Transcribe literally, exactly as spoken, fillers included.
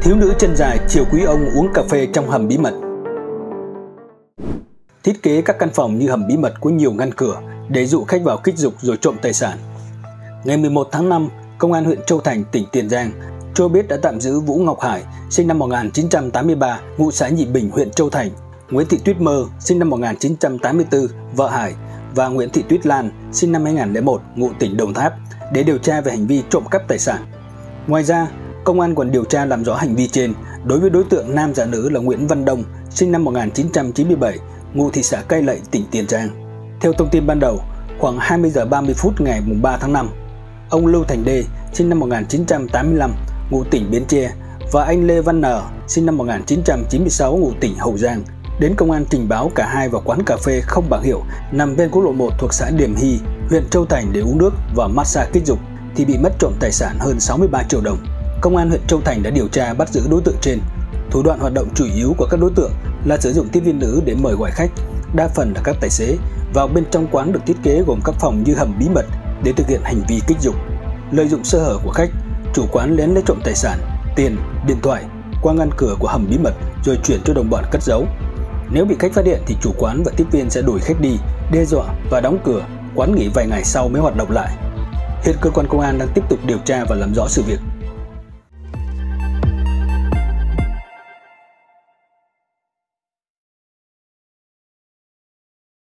Thiếu nữ chân dài chiều quý ông uống cà phê trong hầm bí mật. Thiết kế các căn phòng như hầm bí mật có nhiều ngăn cửa để dụ khách vào kích dục rồi trộm tài sản. Ngày mười một tháng năm, Công an huyện Châu Thành, tỉnh Tiền Giang cho biết đã tạm giữ Vũ Ngọc Hải, sinh năm một nghìn chín trăm tám mươi ba, ngụ xã Nhị Bình, huyện Châu Thành, Nguyễn Thị Tuyết Mơ, sinh năm một nghìn chín trăm tám mươi tư, vợ Hải, và Nguyễn Thị Tuyết Lan, sinh năm hai nghìn không trăm lẻ một, ngụ tỉnh Đồng Tháp, để điều tra về hành vi trộm cắp tài sản. Ngoài ra, công an còn điều tra làm rõ hành vi trên đối với đối tượng nam giả nữ là Nguyễn Văn Đông, sinh năm một nghìn chín trăm chín mươi bảy, ngụ thị xã Cai Lậy, tỉnh Tiền Giang. Theo thông tin ban đầu, khoảng hai mươi giờ ba mươi phút ngày ba tháng năm, ông Lưu Thành Đê, sinh năm một nghìn chín trăm tám mươi lăm, ngụ tỉnh Bến Tre, và anh Lê Văn N, sinh năm một nghìn chín trăm chín mươi sáu, ngụ tỉnh Hậu Giang, đến công an trình báo cả hai vào quán cà phê không bảng hiệu nằm bên quốc lộ một thuộc xã Điểm Hy, huyện Châu Thành để uống nước và massage kích dục thì bị mất trộm tài sản hơn sáu mươi ba triệu đồng. Công an huyện Châu Thành đã điều tra bắt giữ đối tượng trên. Thủ đoạn hoạt động chủ yếu của các đối tượng là sử dụng tiếp viên nữ để mời gọi khách, đa phần là các tài xế, vào bên trong quán được thiết kế gồm các phòng như hầm bí mật để thực hiện hành vi kích dục. Lợi dụng sơ hở của khách, chủ quán lén lấy trộm tài sản, tiền, điện thoại qua ngăn cửa của hầm bí mật rồi chuyển cho đồng bọn cất giấu. Nếu bị khách phát hiện thì chủ quán và tiếp viên sẽ đuổi khách đi, đe dọa và đóng cửa, quán nghỉ vài ngày sau mới hoạt động lại. Hiện cơ quan công an đang tiếp tục điều tra và làm rõ sự việc.